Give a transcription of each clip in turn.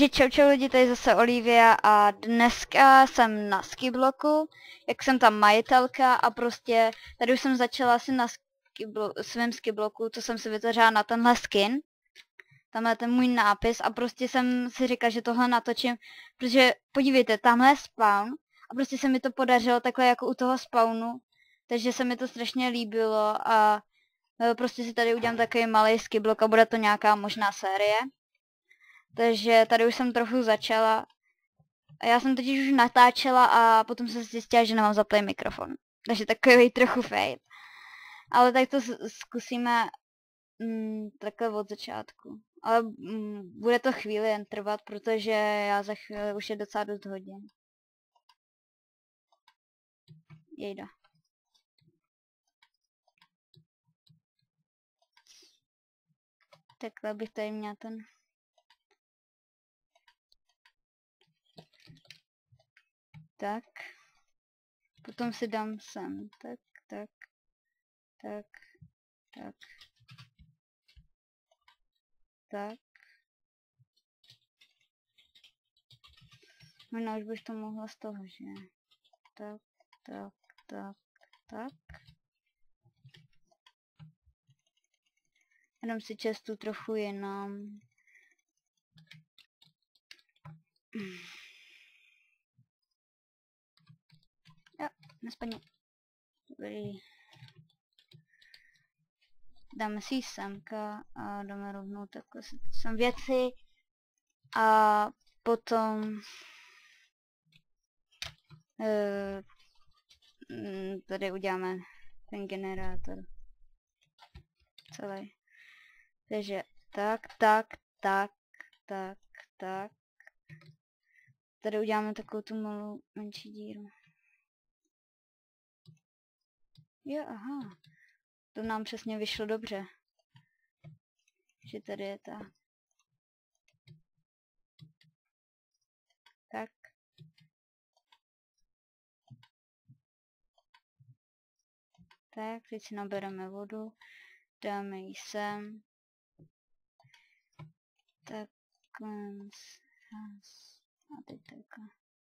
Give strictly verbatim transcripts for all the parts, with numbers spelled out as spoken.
čau čau lidi, tady zase Olivia a dneska jsem na skibloku, jak jsem tam majitelka a prostě tady už jsem začala asi na skiblo, svém skibloku, to jsem si vytvořila na tenhle skin. Tamhle ten můj nápis a prostě jsem si říkala, že tohle natočím, protože podívejte, tamhle je spawn a prostě se mi to podařilo takhle jako u toho spawnu, takže se mi to strašně líbilo a prostě si tady udělám takový malý skiblok a bude to nějaká možná série. Takže tady už jsem trochu začala. A já jsem totiž už natáčela a potom jsem zjistila, že nemám zaplý mikrofon. Takže takový trochu fail. Ale tak to zkusíme mm, takhle od začátku. Ale mm, bude to chvíli jen trvat, protože já za chvíli už je docela dost hodin. Jejda. Takhle bych tady měla ten... Tak. Potom si dám sem. Tak, tak, tak, tak, tak. Možná už bych to mohla z toho, že? Tak, tak, tak, tak. Jenom si čestu trochu jinam. Jo, nespadně. Dobrý. Dáme si semka a dáme rovnou takhle sem věci. A potom uh, tady uděláme ten generátor. Celý. Takže tak, tak, tak, tak, tak. Tady uděláme takovou tu malou menší díru. Jo, aha. To nám přesně vyšlo dobře. Že tady je ta. Tak. Tak, teď si nabereme vodu. Dáme ji sem. Tak, konc. A teď takhle.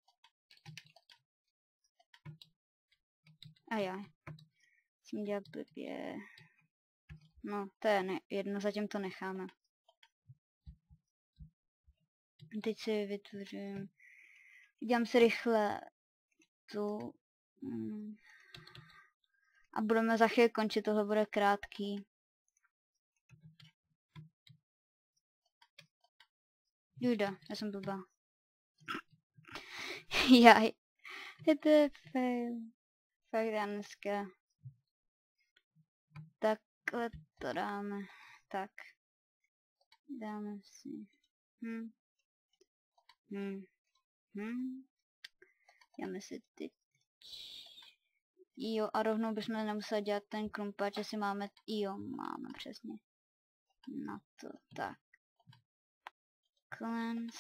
A já. Musím dělat blbě. No, to je ne, jedno, zatím to necháme. Teď si vytvořím. Dělám si rychle tu. Mm, a budeme za chvíli končit, tohle bude krátký. Jujda, já jsem blbá. Jaj. To je fail. Fakt já dneska. Takhle to dáme. Tak. Dáme si. Hm. Hm. Hm. Dáme si teď. Jo, a rovnou bychom nemuseli dělat ten krumpač, že si máme. Jo, máme přesně. Na to tak. Cleanse.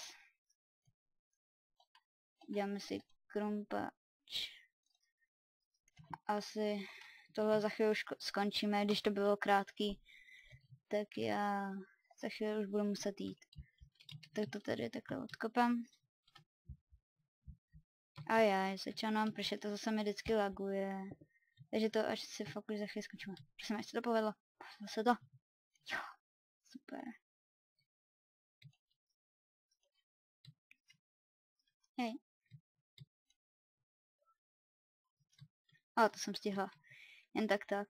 Děláme si krumpač. Asi tohle za chvíli už skončíme, když to bylo krátký, tak já za chvíli už budu muset jít. Tak to tady takhle odkopám. A já, začal nám pršet, to zase mi vždycky laguje. Takže to až si fakt už za chvíli skončíme. Prosím, až se to povedlo. Povedlo se to. Jo, super. Hej. A to jsem stihla. Jen tak tak.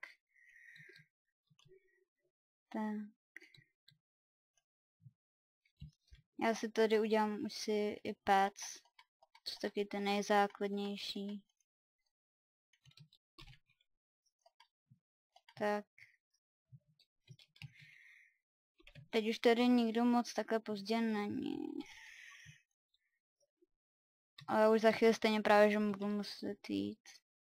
Tak. Já si tady udělám už si i pec. To je taky ten nejzákladnější. Tak. Teď už tady nikdo moc takhle pozdě není. Ale už za chvíli stejně právě, že budu muset jít.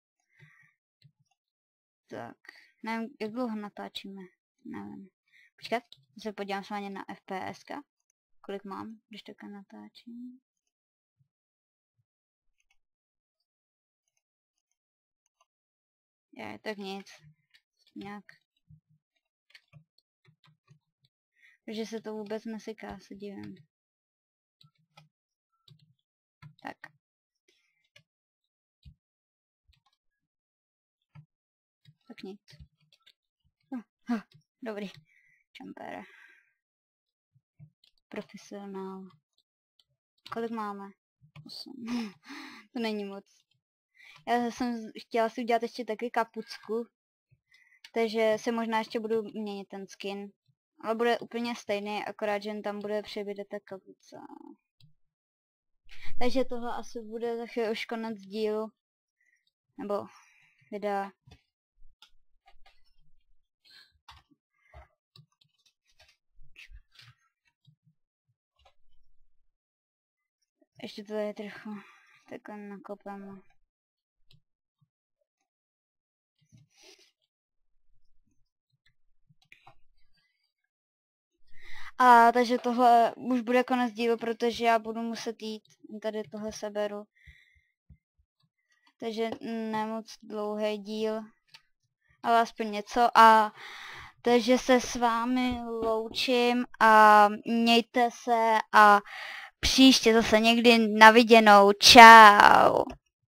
Tak, nevím, jak dlouho natáčíme, nevím. Počkat, se podívám se na F P S ka, kolik mám, když takhle natáčím. Je, tak nic, nějak. Takže se to vůbec neseká, se divím. nic. Uh, uh, dobrý. Čampere. Profesionál. Kolik máme? osm. To není moc. Já jsem chtěla si udělat ještě taky kapucku. Takže se možná ještě budu měnit ten skin. Ale bude úplně stejný, akorát, že tam bude přibyde ta kapuce. Takže tohle asi bude za chvíli už konec dílu. Nebo videa. Ještě to je trochu takhle nakopeme. A takže tohle už bude konec dílu, protože já budu muset jít. Tady tohle seberu. Takže nemoc dlouhý díl. Ale aspoň něco. A takže se s vámi loučím a mějte se a příště zase někdy na viděnou. Čau.